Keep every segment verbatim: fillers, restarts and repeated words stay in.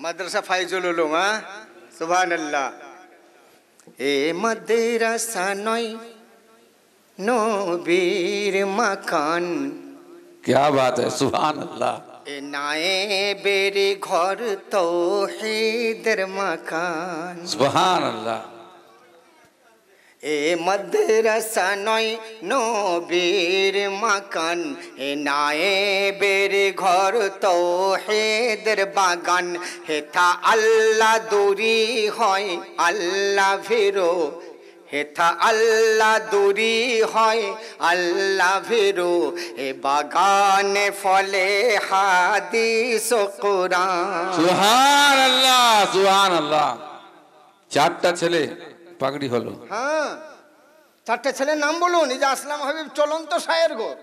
মাদ্রাসা ফাইজুল উলুম। হ্যাঁ, সুবহানাল্লাহ। এ মাদ্রাসা নয় নবীর মাকান। क्या बात है, सुभान अल्लाह। এ নায়েবের ঘর তৌহিদের মাকান। सुभान अल्लाह। এ মাদ্রাসা নয় নবীর মাকান। এ নায়েবের ঘর তৌহিদের বাগান। হেথা আল্লাহ দূরি হয় আল্লাহ ভীরু। হেথা আল্লাহ দূরি হয় আল্লাহ ভীরু। এ বাগানে ফলে হাদিস ও কুরআন। सुभान अल्लाह, सुभान अल्लाह। চারটা ছেলে পাগড়ি হলো। হ্যাঁ, চারটে ছেলের নাম বলুন। এই যে আসলাম হাবিব চলন্ত শায়ের গো।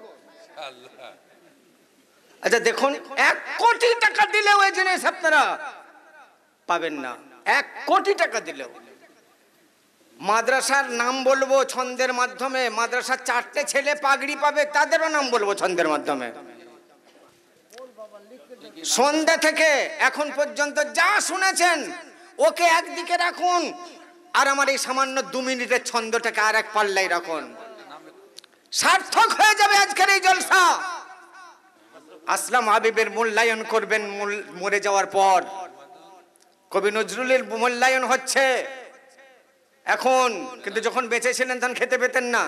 আচ্ছা দেখুন, এক কোটি টাকা দিলেও এই জিনিস আপনারা পাবেন না। এক কোটি টাকা দিলেও। মাদ্রাসার নাম বলবো ছন্দের মাধ্যমে। মাদ্রাসার চারটে ছেলে পাগড়ি পাবে, তাদেরও নাম বলবো ছন্দের মাধ্যমে। সন্ধ্যা থেকে এখন পর্যন্ত যা শুনেছেন ওকে একদিকে রাখুন, আর আমার এই সামান্য দু মিনিটের ছন্দটাকে আর এক পাল্লাই রাখুন। সার্থক হয়ে যাবে আজকের এই জলসা। আসলাম হাবিবের মূল্যায়ন করবেন মরে যাওয়ার পর। কবি নজরুলের মূল্যায়ন হচ্ছে এখন, কিন্তু যখন বেঁচে ছিলেন তখন খেতে পেতেন না।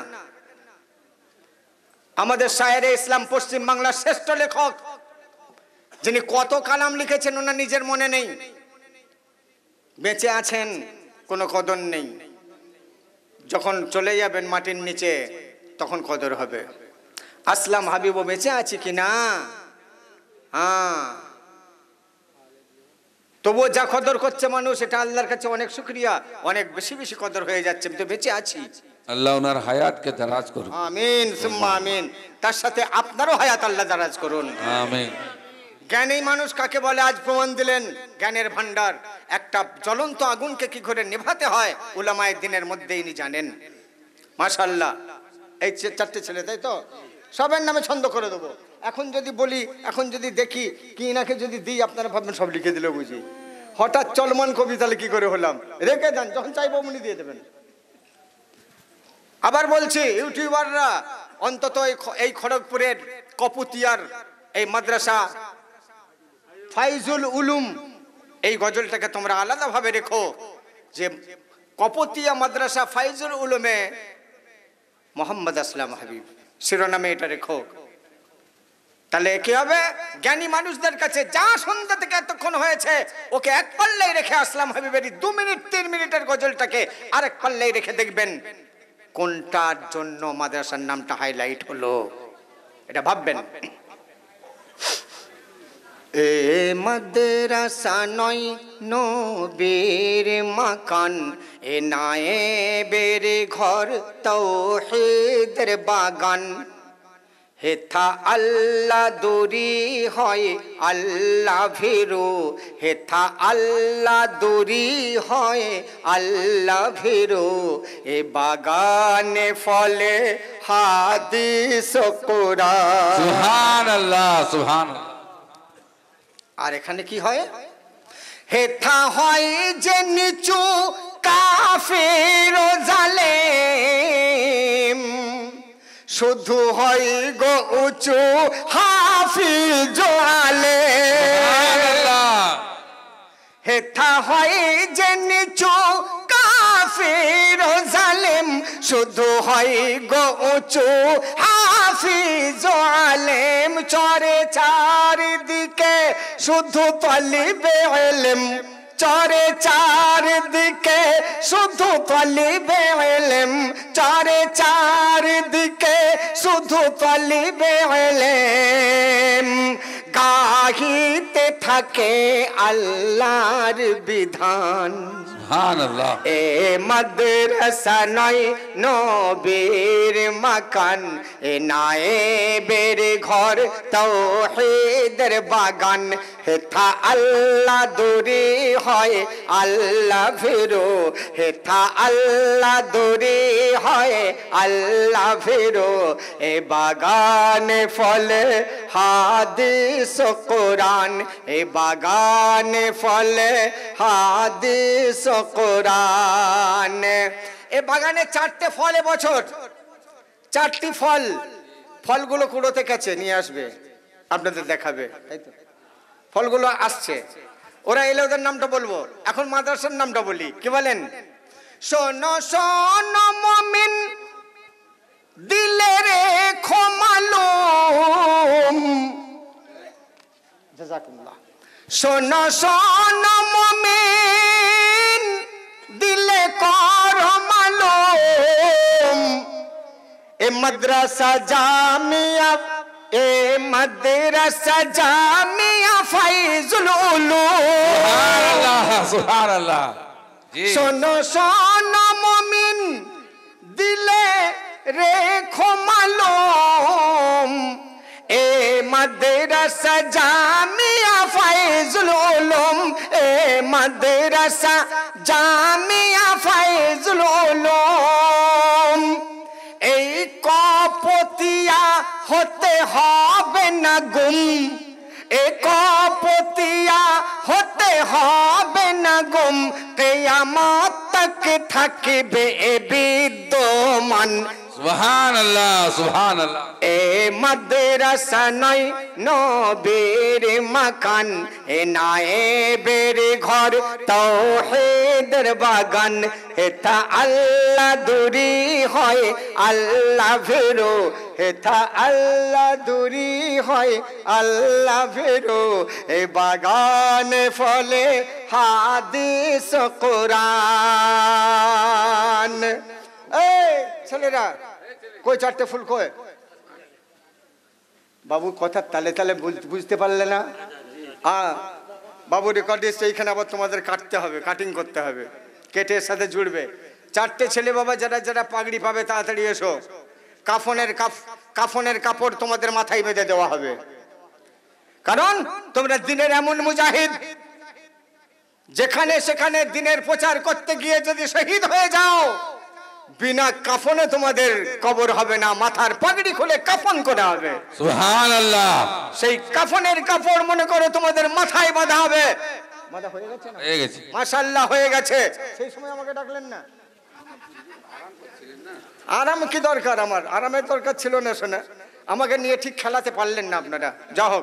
আমাদের শায়েরে ইসলাম পশ্চিম বাংলার শ্রেষ্ঠ লেখক, যিনি কত কালাম লিখেছেন ওনার নিজের মনে নেই। বেঁচে আছেন, কোনো কদর নেই। যখন চলে যাবেন মাটির নিচে তখন কদর হবে। আসলাম হাবিবও বেঁচে আছে কিনা? হ্যাঁ, তবুও যা কদর করছে মানুষ, এটা আল্লাহর কাছে অনেক শুকরিয়া। অনেক বেশি বেশি কদর হয়ে যাচ্ছে। আমি তো বেঁচে আছি। আল্লাহ ওনার হায়াতকে দারাজ করুন। আমিন সুম্মা আমিন। তার সাথে আপনারও হায়াত আল্লাহ দারাজ করুন। আমিন। জ্ঞানী মানুষ কাকে বলে আজ প্রমাণ দিলেন। জ্ঞানের ভান্ডার। একটা জ্বলন্ত আগুনকে কি করে নেভাতে হয় উলামায়ে দ্বীনের মধ্যেই ইনি জানেন। মাশাআল্লাহ। এই চারটে ছেলে, তাই তো? সবার নামে ছন্দ করে দেবো। এখন যদি বলি, এখন যদি দেখি কি ইনাকে যদি দিই, আপনারা ভাববেন সব লিখে দিলে বুঝি। হঠাৎ চলমান কবি, তাহলে কি করে হলাম? রেখে দেন, যখন চাইবো অমনি দিয়ে দেবেন। আবার বলছি, ইউটিউবাররা অন্তত এই খড়গপুরের কপুতিয়ার এই মাদ্রাসা ফাইজুল উলুম, এই গজলটাকে তোমরা আলাদাভাবে রেখো যে কপতিয়া মাদ্রাসা ফাইজুল উলুমে মোহাম্মদ আসলাম হাবিব শিরোনামে এটা রেখো। তাহলে কি হবে? জ্ঞানী মানুষদের কাছে যা সন্ধ্যা থেকে এতক্ষণ হয়েছে ওকে এক পাল্লাই রেখে আসলাম হাবিবের দু মিনিট তিন মিনিটের গজলটাকে আরেক পাল্লাই রেখে দেখবেন কোনটার জন্য মাদ্রাসার নামটা হাইলাইট হলো, এটা ভাববেন। এ মাদ্রাসা নয় নবীর মাকান। এ নায়েবের ঘর তৌহিদের বাগান। হেথা আল্লাহ দূরি হয় আল্লাহ ভীরু। হেথা আল্লাহ দূরি হয় আল্লাহ ভীরু। এ বাগানে ফলে হাদিস ও কুরআন। সুবহানাল্লাহ, সুবহানাল্লাহ। আর এখানে কি হয়? হেথা হয় যে নিচু কাফির ও জালেম, শুধু হয় গো উঁচু হাফিজ ও আলেম। হেথা হয় যে নিচু কাফির ও জালেম, শুধু হয় গো উঁচু হাফিজ ও আলেম। চরে চারিদিকে শুধু তালিবে ইলম। চরে চারিদিকে শুধু তালিবে ইলম। চরে চারিদিকে শুধু তালিবে ইলম। গাহিতে থাকে আল্লাহর বিধান। সুবহানাল্লাহ। এ মাদ্রাসা নয় নবীর মাকান। এ নায়েবের ঘর তৌহিদের বাগান। হেথা আল্লাহ দূরি হয় আল্লাহ ভীরু। হেথা আল্লাহ দূরি হয় আল্লাহ ভীরু। এ বাগানে ফলে হাদিস হাদিস কোরআন, এ বাগানে ফলে হাদিস কোরআন। এ বাগানে চারটে ফল এবছর, চারটি ফল। ফলগুলো কুড়োতে গেছে, নিয়ে আসবে, আপনাদের দেখাবে, তাই তো? ফলগুলো আসছে, ওরা এলে ওদের নামটা বলবো। এখন মাদ্রাসার নামটা বলি, কি বলেন? শোনো শোনো মুমিন, দিলে রেখো মালুম। জাযাকুল্লাহ। শোনো শোনো মুমিন, দিলে করো মালুম। এ মাদ্রাসা জামিয়া, এ মাদ্রাসা জামিয়া ফাইজুল উলুম। সুবহানাল্লাহ, সুবহানাল্লাহ। জি। শোনো শোনো মুমিন, দিলে রেখো মালুম। এ মাদ্রাসা জামিয়া ফাইজুল উলুম, এ মাদ্রাসা জামিয়া ফাইজুল উলুম। এই কপতিয়া হতে হবে না গুম, এ কপতিয়া হতে হবে না গুম। কিয়ামত তক থাকবে এ বিদ্যমান। সুবহানাল্লাহ, সুবহানাল্লাহ। এ মাদ্রাসা নয় নবীর মাকান, এ নায়েবের ঘর তাওহীদের বাগান। হেথা আল্লাহ দূরি হয় আল্লাহ ভেরো, হেথা আল্লাহ দূরি হয় আল্লাহ ভেরো। এ বাগানে ফলে হাদিস কোরআন। এই ছেলেরা, কই চারটে ফুল কই? বাবু কথা তালে তালে বুঝতে পারলে না? হ্যাঁ বাবু, রেকর্ড এসছে, এইখানে আবার তোমাদের কাটতে হবে, কাটিং করতে হবে, কেটে এর সাথে জুড়বে। চারটে ছেলে বাবা যারা যারা পাগড়ি পাবে তাড়াতাড়ি এসো। কাফনের কাফনের কাপড় তোমাদের মাথায় বেঁধে দেওয়া হবে, কারণ তোমরা দিনের এমন মুজাহিদ, যেখানে সেখানে দিনের প্রচার করতে গিয়ে যদি শহীদ হয়ে যাও, বিনা কাফনে তোমাদের কবর হবে না, মাথার পাগড়ি খুলে কাফন করা হবে। সুবহানাল্লাহ। সেই কাফনের কাপড় মনে করো তোমাদের মাথায় বাঁধা হবে। বাঁধা হয়ে গেছে না? হয়ে গেছে, মাশাআল্লাহ হয়ে গেছে। সেই সময় আমাকে ডাকলেন না? আরাম কি দরকার? আমার আরামের দরকার ছিল না। শোনা, আমাকে নিয়ে ঠিক খেলাতে পারলেন না আপনারা। যা হোক,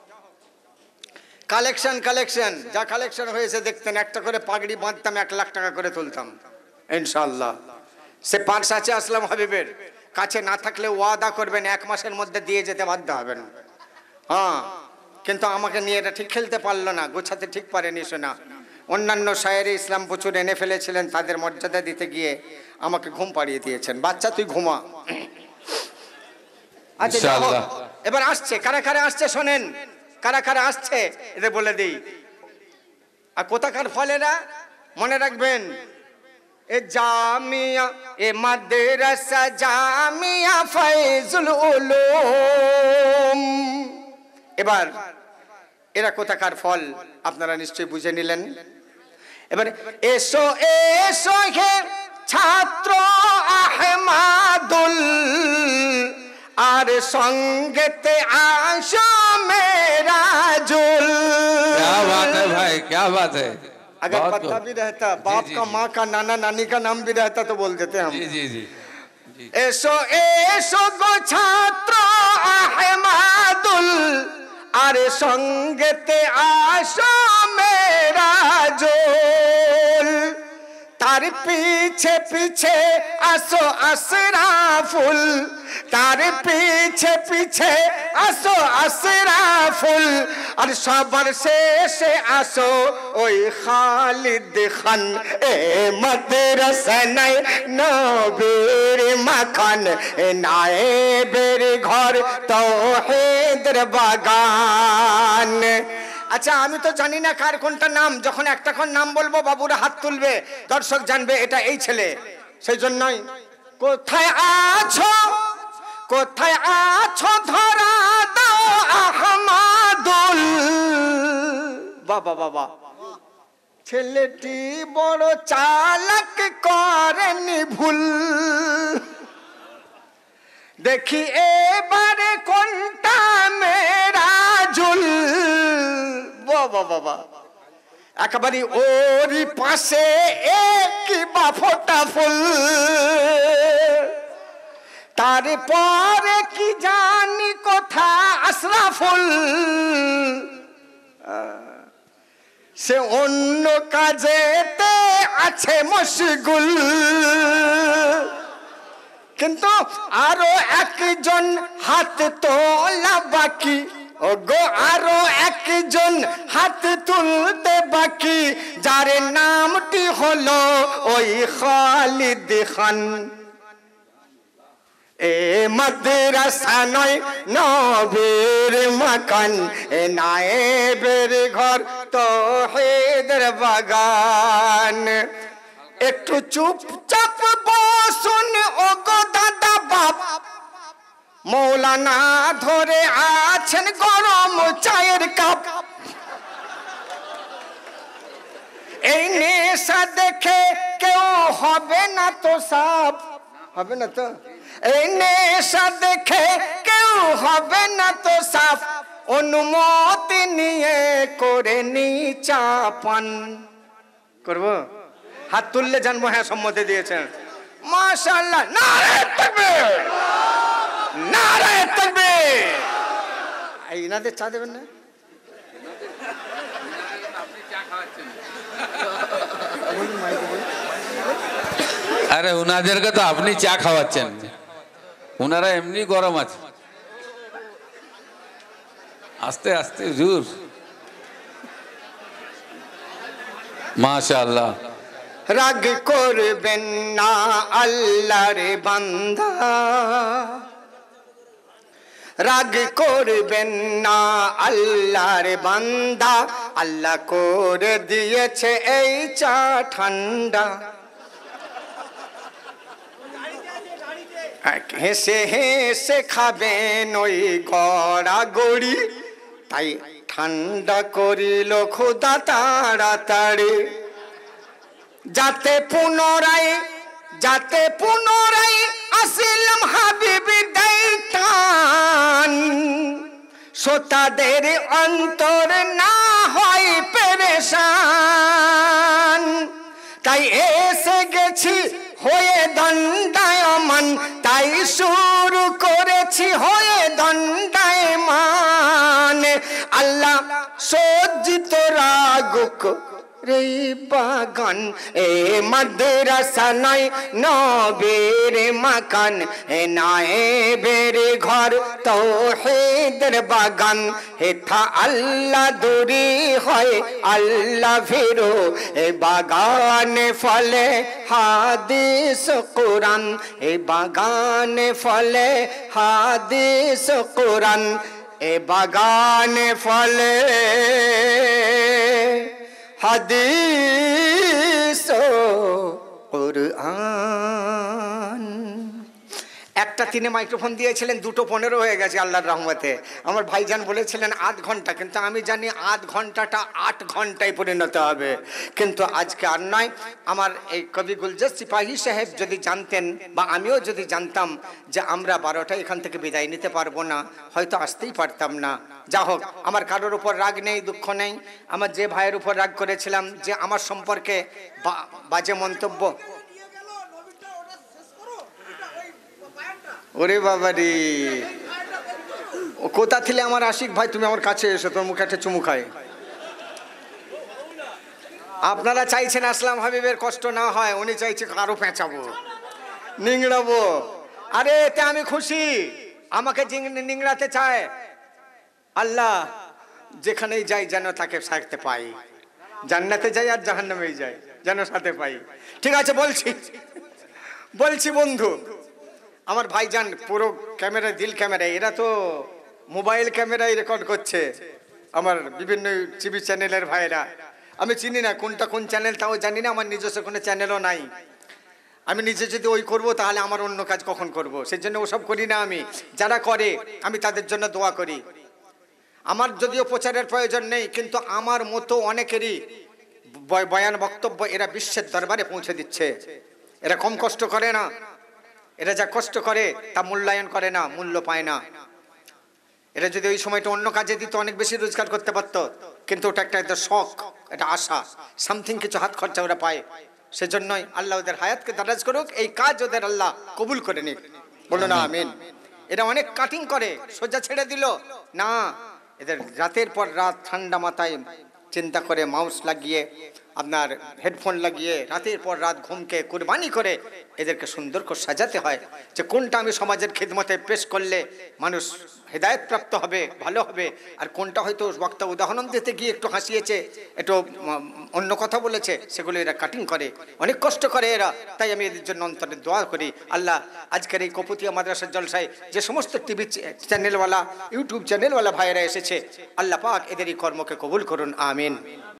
কালেকশন কালেকশন যা কালেকশন হয়েছে দেখতেন, একটা করে পাগড়ি বাঁধতাম, এক লাখ টাকা করে তুলতাম ইনশাআল্লাহ। সে পার্স আছে আসলাম হাবিবের কাছে, না থাকলে ওয়াদা করবেন এক মাসের মধ্যে দিয়ে যেতে বাধ্য হবেন। হ্যাঁ, কিন্তু আমাকে নিয়ে এটা ঠিক খেলতে পারলো না, গোছাতে ঠিক পারেনি। শোনা, অন্যান্য শায়েরে ইসলাম প্রচুর এনে ফেলেছিলেন, তাদের মর্যাদা দিতে গিয়ে আমাকে ঘুম পাড়িয়ে দিয়েছেন। বাচ্চা তুই ঘুমা। আচ্ছা, এবার আসছে কারা কারা আসছে শোনেন, কারা কারা আসছে এদের বলে দিই। আর কোথাকার ফলেরা মনে রাখবেন, এ জামিয়া, এ মাদ্রাসা জামিয়া ফাইজুল উলুম। এবার এরা কোথাকার ফল আপনারা নিশ্চয়ই বুঝে নিলেন। এবার এসো এসো হে ছাত্র আহমাদুল, আর সঙ্গেতে আসো মেরাজুল। क्या बात है भाई, क्या बात है। अगर पता भी रहता, बाप का, माँ का, नाना नानी का नाम भी रहता तो बोल देते हम। जी जी जी। एसो एसो गो छात्र अहमदुल, अरे संगते आशो मेराजुल। तार पीछे पीछे आसो असराफुल, तार पीछे पीछे आसो असराफुल। और सबर शेषे आसो ओई खालिद खान, ए मदरसा নাই নবীর মাখান, এ নায়েবের ঘর তাওহীদের বাগান। আচ্ছা, আমি তো জানি না কার কোনটা নাম। যখন একটা কোন নাম বলবো বাবুরা হাত তুলবে, দর্শক জানবে এটা এই ছেলে। সেই জন্যই কোথায় আছো, কোথায় আছো ধরা দাও আহমাদুল। বাবা বাবা, ছেলেটি বড় চালাক, করেনি ভুল। দেখি এবারে কোনটা মেরাজুল। বাবা বাবা একেবারে ওরই পাশে একই বা ফোটা ফুল তারপরে কি জানি কোথা আশরাফুল সে অন্য কাজেতে আছে মশগুল কিন্তু আরো একজন হাত তোলা বাকি ওগো আরো একজন হাত তুলতে বাকি যার নামটি হলো ওই খালিদ খান এ মাদ্রাসা নয় নবীর মাকান এ নায়েবের ঘর তাওহীদের বাগান একটু চুপচাপ বসুন ওগো দাদা বাপ মৌলানা ধরে আছেন গরম চায়ের কাপ এই নেশা দেখে কেউ হবে না তো সাপ হবে না তো এই নেশা দেখে কেউ হবে না তো সাফ অনুমতি নিয়ে করে নি চাপান করব হাত তুললে জানবো হ্যাঁ সম্মতি দিয়েছেন মাশাআল্লাহ নারে তাকবীর নারে তাকবীর এই ইনাদের চা দেবেন না আরে উনাদেরকে তো আপনি চা খাওয়াচ্ছেন উনারা এমনি গরম আছে আস্তে আস্তে হুজুর মাশাআল্লাহ রাগ করবেন না আল্লাহর বান্দা রাগ করবেন না আল্লাহর বান্দা আল্লাহ করে দিয়েছে এই চা ঠান্ডা হেসে হেসে খাবেন ওই গড়া গড়ি তাই ঠান্ডা করিল খোদা তাড়াতাড়ি যাতে পুনরায় যাতে পুনরায় আসিলাম হাবিবি দাইতান শ্রোতাদের অন্তর না হয় পেরেশান তাই এসে গেছি হয়ে দণ্ডায়মান তাই শুরু করেছি হয়ে দণ্ডায়মান আল্লাহ সজ্জিত রাগুক রে বাগান এ মাদ্রাসা নয় নবীর মাকান এ নায়েবের ঘর তাওহীদের বাগান হেথা আল্লাহ দূরি হয় আল্লাহ ফিরো এ বাগানে ফলে হাদিস কোরআন এ বাগানে ফলে হাদিস কোরআন এ বাগানে ফলে হাদিস কুরআন একটা তিনে মাইক্রোফোন দিয়েছিলেন দুটো পনেরো হয়ে গেছে আল্লাহর রহমতে আমার ভাইজান বলেছিলেন আধ ঘন্টা কিন্তু আমি জানি আধ ঘন্টাটা আট ঘন্টায় পরিণত হবে কিন্তু আজকে আর নয় আমার এই কবি গুলজার সিপাহী সাহেব যদি জানতেন বা আমিও যদি জানতাম যে আমরা বারোটা এখান থেকে বিদায় নিতে পারবো না হয়তো আসতেই পারতাম না যা হোক আমার কারোর উপর রাগ নেই দুঃখ নেই আমার যে ভাইয়ের উপর রাগ করেছিলাম যে আমার সম্পর্কে বাজে মন্তব্য ওরে বাবারি ও কোথা থেকে আমার আশিক ভাই তুমি আমার কাছে এসো তোর মুখে একটা চুমু খাই আপনারা চাইছেন আসলাম হাবিবের কষ্ট না হয় উনি চাইছে আরো পেঁচাবো নিংড়াবো আরে এতে আমি খুশি আমাকে নিংড়াতে চায় আল্লাহ যেখানেই যাই যেন তাকে সাথে পাই জান্নাতে যাই আর জাহান্নামেই যাই যেন সাথে পাই ঠিক আছে বলছি বলছি বন্ধু আমার ভাইজান পুরো ক্যামেরা দিল ক্যামেরা এরা তো মোবাইল ক্যামেরায় রেকর্ড করছে আমার বিভিন্ন টিভি চ্যানেলের ভাইরা আমি চিনি না কোনটা কোন চ্যানেল তাও জানি না আমার নিজস্ব কোনো চ্যানেলও নাই আমি নিজে যদি ওই করব তাহলে আমার অন্য কাজ কখন করব সেই জন্য ওসব করি না আমি যারা করে আমি তাদের জন্য দোয়া করি আমার যদিও প্রচারের প্রয়োজন নেই কিন্তু আমার মতো অনেকেরই বয়ান বক্তব্য এরা বিশ্বের দরবারে পৌঁছে দিচ্ছে এরা কম কষ্ট করে না এরা যা কষ্ট করে তা মূল্যায়ন করে না মূল্য পায় না এরা যদি ওই সময়টা অন্য কাজে দিত অনেক বেশি রোজগার করতে পারতো কিন্তু ওটা একটা এদের শখ, এটা আশা, সামথিং কিছু হাত খরচা ওরা পায়। সেজন্যই আল্লাহ ওদের হায়াতকে দারাজ করুক, এই কাজ ওদের আল্লাহ কবুল করে নিক, বলো না আমিন। এরা অনেক কাটিং করে, সোজা ছেড়ে দিল না, এদের রাতের পর রাত ঠান্ডা মাথায় চিন্তা করে, মাউস লাগিয়ে আপনার হেডফোন লাগিয়ে রাতের পর রাত ঘুমকে কুরবানি করে এদেরকে সুন্দর করে সাজাতে হয় যে কোনটা আমি সমাজের খিদমতে পেশ করলে মানুষ হেদায়েত প্রাপ্ত হবে, ভালো হবে, আর কোনটা হয়তো বক্তা উদাহরণ দিতে গিয়ে একটু হাসিয়েছে, একটু অন্য কথা বলেছে, সেগুলো এরা কাটিং করে, অনেক কষ্ট করে এরা। তাই আমি এদের জন্য অন্তরে দোয়া করি, আল্লাহ আজকের এই কপুতিয়া মাদ্রাসার জলসায় যে সমস্ত টিভি চ্যানেলওয়ালা, ইউটিউব চ্যানেলওয়ালা ভাইয়েরা এসেছে, আল্লাহ পাক এদের এই কর্মকে কবুল করুন, আমিন।